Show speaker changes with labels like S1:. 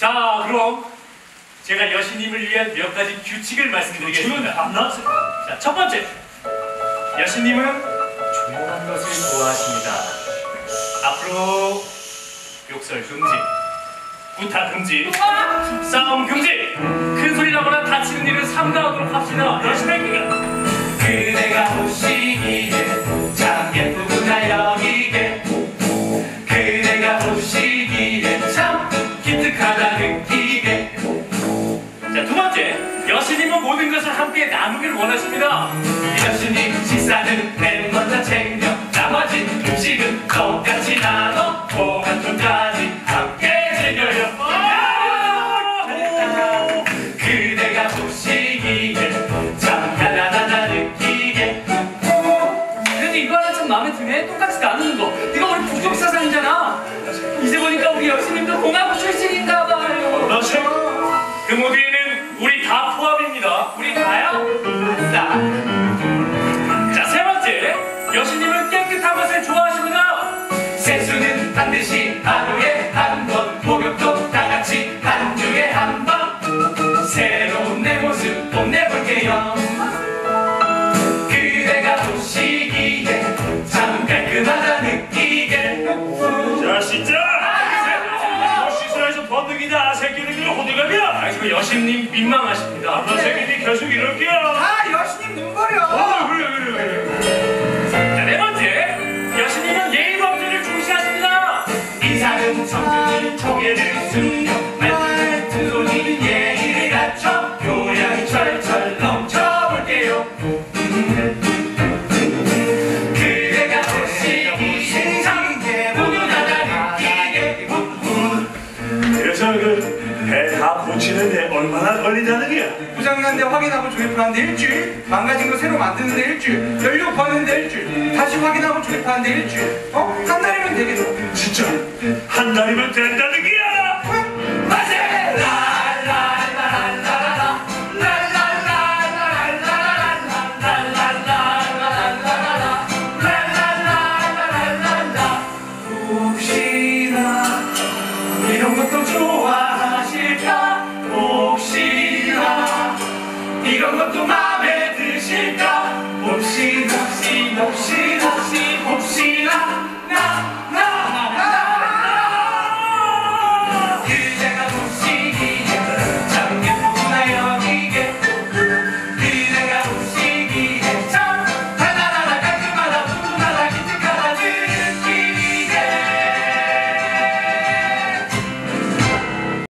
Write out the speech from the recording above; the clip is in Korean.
S1: 자, 그럼 제가 여신님을 위한 몇 가지 규칙을 말씀드리겠습니다. 자, 첫 번째, 여신님은 조용한 것을 좋아하십니다. 앞으로 욕설 금지, 부탁 금지, 싸움 금지, 큰 소리 나거나 다치는 일은 삼가하도록 합시다. 여신에게 그대가 오시기에 참 예쁘구나 여기게, 그대가 오시기에 참 기특하다 느끼게. 자, 두 번째, 여신님은 모든 것을 함께 나누기를 원하십니다. 여신님 식사는 맨 먼저 챙겨, 나머지 음식은 똑같이 나눠, 고간통까지 함께 즐겨요. 그대가 보시기에 참 가난하다 느끼게.
S2: 그래도 이거는 참 마음에 드네. 똑같이 나누는 거. 네가 우리 부족사상이잖아. 이제 보니까 우리 여신님도 공화국 출신인가 봐요.
S1: 그렇죠. 그 무대에는 우리 다 포함입니다.
S2: 우리 다요? 아싸.
S1: 자, 세 번째, 여신님은 깨끗한 것을 좋아하십니다.
S2: 세수는 반드시 하루에 한 번, 목욕도 다 같이 한 주에 한 번. 새로운 내 모습 뽐내볼게요. 그대가 보시기에 참 깔끔하다 느끼게.
S1: 자, 진짜! 시설에서 번득이다. 새끼들이 호들갑이야. 아, 지금 여신님 민망하십니다. 앞으로 새끼들이 계속 이럴게요.
S3: 아, 여신님 눈 버려.
S1: 그래. 자, 네 번째, 여신님은 예의 범죄를 중시하십니다.
S2: 인사는 청준이 고개를 숙여, 말투 소리는 예의를 갖춰, 교양이 철철 넘쳐볼게요. 그대가 보시기에 참 훈훈하다 느끼게.
S1: 그래서 배 다 고치는데 얼마나 걸린다는 게야?
S3: 고장난데 확인하고 조립하는데 일주일, 망가진 거 새로 만드는데 일주일, 연료 버는데 일주일, 다시 확인하고 조립하는데 일주일. 한 달이면 되겠다.
S1: 진짜 한 달이면 된다는